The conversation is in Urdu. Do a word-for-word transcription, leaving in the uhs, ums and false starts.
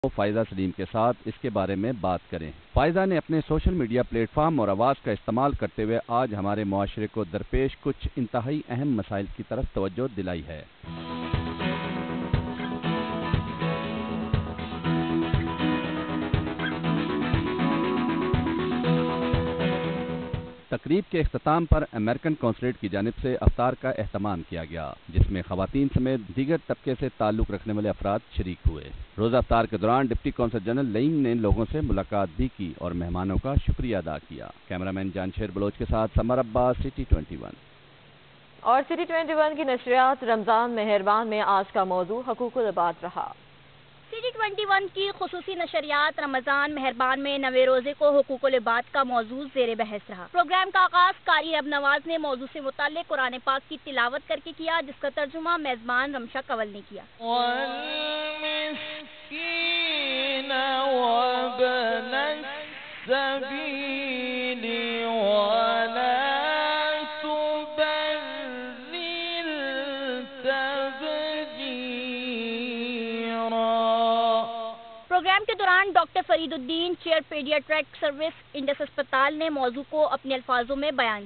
فائزہ سلیم کے ساتھ اس کے بارے میں بات کریں۔ فائزہ نے اپنے سوشل میڈیا پلیٹ فارم اور آواز کا استعمال کرتے ہوئے آج ہمارے معاشرے کو درپیش کچھ انتہائی اہم مسائل کی طرف توجہ دلائی ہے۔ تقریب کے اختتام پر امریکن قونصلیٹ کی جانب سے افطار کا اہتمام کیا گیا، جس میں خواتین سمیت دیگر طبقے سے تعلق رکھنے والے افراد شریک ہوئے۔ روزہ افطار کے دوران ڈپٹی قونصل جنرل لئیم نے لوگوں سے ملاقات بھی کی اور مہمانوں کا شکریہ ادا کیا۔ کیمرامین جانشیر بلوچ کے ساتھ Samar Abbas, city twenty one. اور سٹی ٹوئنٹی ون کی نشریات رمضان مہربان میں آج کا موضوع حقوق العباد رہا۔ سٹی ٹوئنٹی ون کی خصوصی نشریات رمضان مہربان میں نوے روزے کو حقوق العباد کا موضوع زیر بحث رہا۔ پروگرام کا آغاز قاری رب نواز نے موضوع سے متعلق قرآن پاک کی تلاوت کر کے کیا، جس کا ترجمہ میزبان رمشا کنول نے کیا۔ پروگرام کے دوران ڈاکٹر فرید الدین چیئر پیڈیاٹرک سروس انڈس اسپتال نے موضوع کو اپنے الفاظوں میں بیان